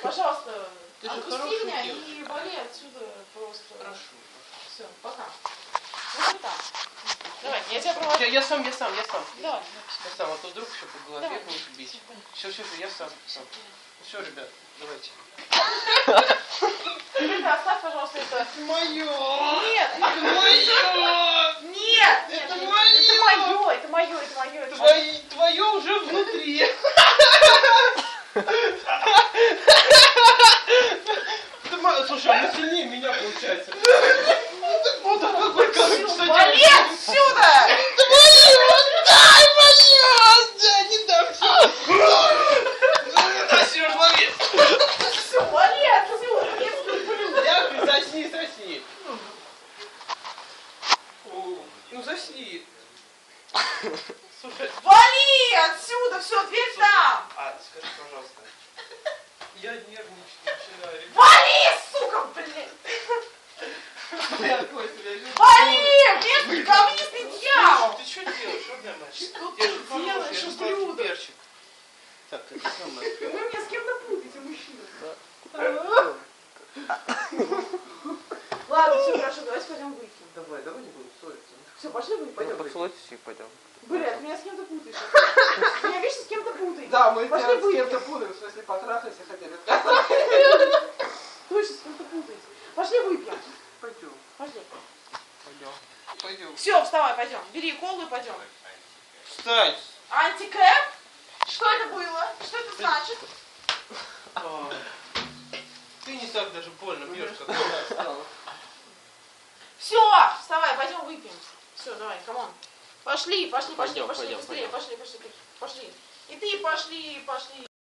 Пожалуйста, Ты же отпусти меня хорошая и вали отсюда просто. Прошу. Все, пока. Вот так. Давай, я тебя провожу. Я сам. Давай. Я сам, а то вдруг еще по голове Давай. будешь бить. Все, я сам. Все, ребят, давайте. Ребята, оставь, пожалуйста, это. Мое! Нет! Это мое! Нет! Это мое! Твое уже внутри. Слушай, он сильнее меня получается. Вот он какой короче. Вали отсюда! Это мое! Дай мое! Да, не дам все. Да, Сереж, лови. Все, вали отсюда! Я вступлю! Я, засни. Ну, засни. Слушай, Вали отсюда! Все, дверь там! скажи, пожалуйста. Я нервничаю, начинаю. Вали, сука, блин! Я такой себя люблю. Вали! Мерзкий говнистый дьявол! Ты что делаешь, родная мать? Что ты делаешь, ублюдок? Перчик. Так, это самое. Вы меня с кем-то путаете, мужчина. Ладно, все хорошо, давайте пойдем выпьем. Давай не будем ссориться. Все, пошли выпьем. Пойдем. Поцелуйтесь и пойдем. Блядь, меня с кем-то путаешь. Меня вечно с кем-то путаете. Да, мы Пошли тебя с выпьем. кем-то путаем, в смысле потрахайся хотели. Точно с кем-то путаете. Пошли выпьем. Пойдем. Пошли. Пойдем. Все, вставай, пойдем. Бери колу и пойдем. Встань. Антикрэп? Что это было? Что это значит? Ты не так даже больно бьешь, как она стала. Все, вставай, пойдем выпьем. Все, давай, камон. Пошли, Пойдем, быстрее, пойдем. пошли. И ты пошли.